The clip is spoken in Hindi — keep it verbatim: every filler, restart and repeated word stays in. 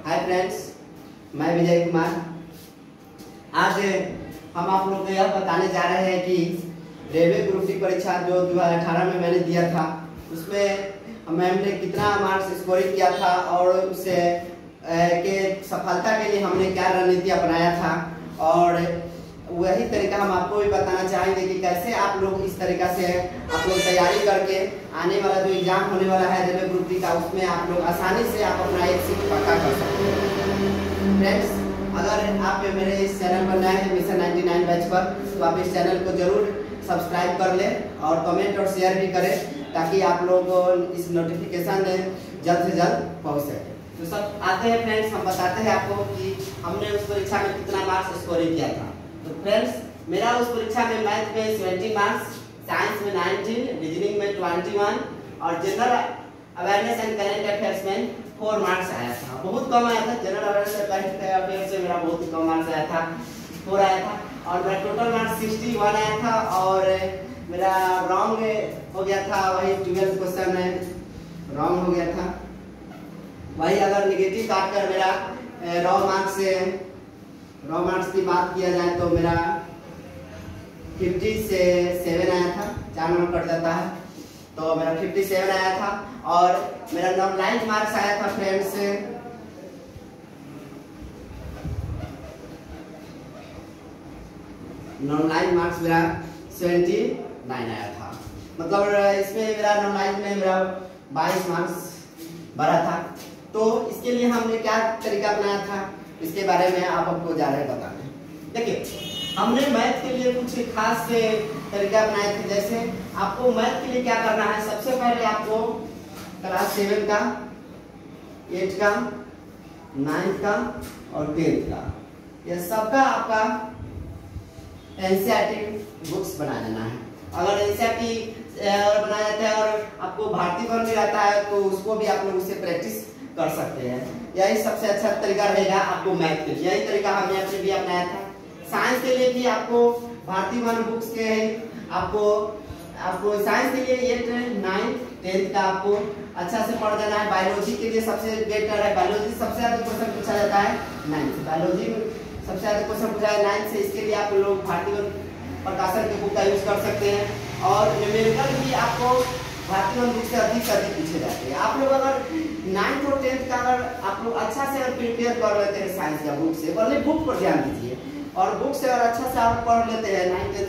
हाय फ्रेंड्स, मैं विजय कुमार। आज हम आप लोग को यह बताने जा रहे हैं कि रेलवे ग्रुप डी परीक्षा जो दो हज़ार अठारह में मैंने दिया था उसमें मैम ने कितना मार्क्स स्कोरिंग किया था और उससे के सफलता के लिए हमने क्या रणनीति अपनाया था, और वही तरीका हम आपको भी बताना चाहेंगे कि कैसे आप लोग इस तरीका से आप लोग तैयारी करके आने वाला जो एग्जाम होने वाला है रेलवे ग्रुप डी का, उसमें आप लोग आसानी से आप अपना एक सीट पक्का कर सकते हैं। फ्रेंड्स, अगर आप मेरे इस चैनल पर नए हैं मिशन निन्यानवे बैच पर, तो आप इस चैनल को जरूर सब्सक्राइब कर लें और कमेंट और शेयर भी करें ताकि आप लोग इस नोटिफिकेशन जल्द से जल्द पहुँच सके। तो सब आते हैं फ्रेंड्स, हम बताते हैं आपको कि हमने उस परीक्षा में कितना मार्क्स स्कोरिंग किया था। तो फ्रेंड्स, मेरा उस परीक्षा में मैथ में सत्तर मार्क्स, साइंस में उन्नीस, रीजनिंग में इक्कीस और general awareness and current affairs में चार मार्क्स आया था। बहुत कम आया था, general awareness and current affairs से मेरा बहुत कम मार्क्स आया था, चार आया था। और मेरा टोटल मार्क्स इकसठ आया था और मेरा रॉन्ग हो गया था, वही बारह क्वेश्चन रॉन्ग हो गया था। वही अगर नेगेटिव काट कर मेरा रॉ मार्क्स से रॉ मार्क्स की बात किया जाए तो मेरा पचास से सात आया था, चार नंबर कट जाता है तो मेरा सत्तावन आया था। और मेरा नॉन मार्क्स आया था फ्रेंड्स नॉन मार्क्स मेरा उन्यासी आया था। मतलब इसमें मेरा नॉन में मेरा बाईस मार्क्स बढ़ा था। तो इसके लिए हमने क्या तरीका अपनाया था इसके बारे में आप आपको जा रहे हैं बताने। देखिए, हमने मैथ के लिए कुछ खास से तरीका अपनाए थे। जैसे आपको मैथ के लिए क्या करना है, सबसे पहले आपको क्लास सेवन का, एट का, नाइन्थ का और टेंथ का, यह सबका आपका एनसीईआरटी बुक्स बना देना है। अगर एनसीईआरटी बनाया जाता है और आपको भारतीय वन में रहता है तो उसको भी आप लोग उससे प्रैक्टिस कर सकते हैं। यही सबसे अच्छा तरीका रहेगा आपको मैथ के लिए। यही तरीका हमने अपने भी अपनाया था। साइंस के लिए भी आपको भारतीय वन बुक्स के आपको आपको साइंस के लिए एट, नाइन्थ, टेंथ का आपको अच्छा से पढ़ देना है। बायोलॉजी के लिए सबसे बेटर है, बायोलॉजी सबसे ज्यादा क्वेश्चन पूछा जाता है नाइन्थ, बायोलॉजी में सबसे ज्यादा क्वेश्चन पूछा है नाइन्थ से। इसके लिए आप लोग भारतीय प्रकाशन के बुक का यूज कर सकते हैं। और न्यूमेरिकल भी आपको भारतीय वन बुक से अधिक से अधिक पूछे जाते हैं। आप लोग अगर नाइन्थ और टेंथ का अगर आप लोग अच्छा से अगर प्रिपेयर कर लेते हैं साइंस का बुक से, पहले बुक पर ध्यान दीजिए और बुक से अगर अच्छा से आप पढ़ लेते हैं नाइन्थ